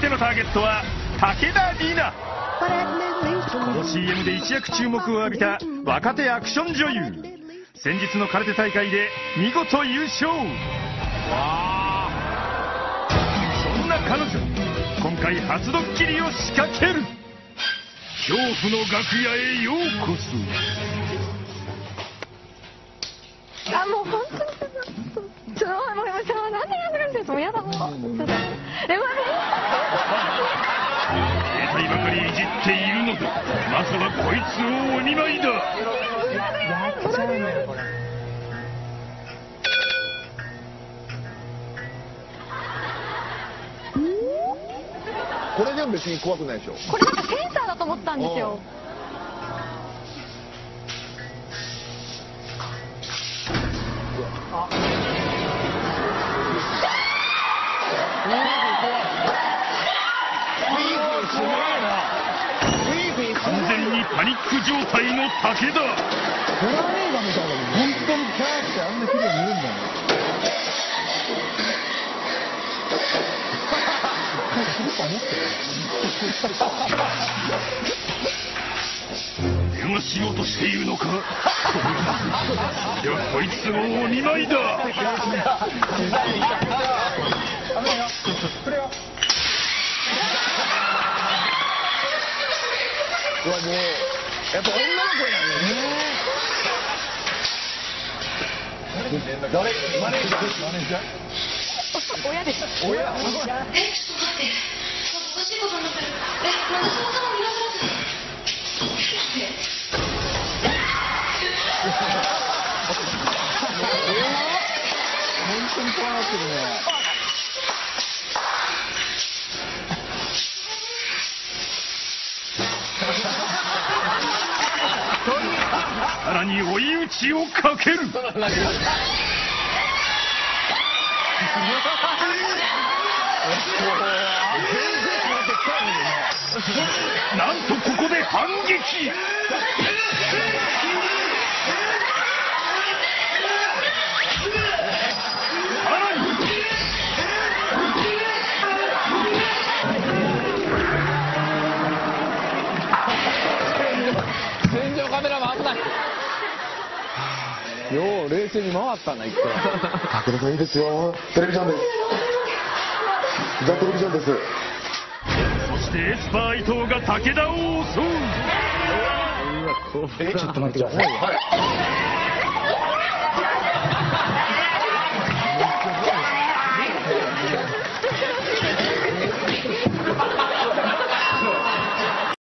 てのターゲットは武田里奈。この CM で一躍注目を浴びた若手アクション女優。先日の空手大会で見事優勝。そんな彼女、今回初ドッキリを仕掛ける。恐怖の楽屋へようこそ。 あ、もう本当にちょっともうなんでやめるんですか。もうやだもう。携帯ばかりいじっているのだ。まずはこいつをお見舞いだ。 やっちゃうねこれ。 これでも別に怖くないでしょ。 これなんかセンサーだと思ったんですよ。 完全にパニック状態の武田。 ホラー映画みたいなのに本当にキャーってあんな綺麗に見えるんだよ。 電話しようとしているのか。ではこいつをお見舞いだ。 うわもうやっぱ女の子やね。誰？マネージャー？ 親です。 親？ ちょっと待って。おかしいことになってる。なんでその頭見られてる。 本当に怖がってるね。 さらに追い打ちをかける。なんとここで反撃。 戦場カメラも危ない。よう冷静に回ったんだ一回。 武田さんいいですよ。テレビジョンです。ザ・テレビジョンです。 そしてエスパー伊藤が武田を襲う。 ちょっと待ってください。はい。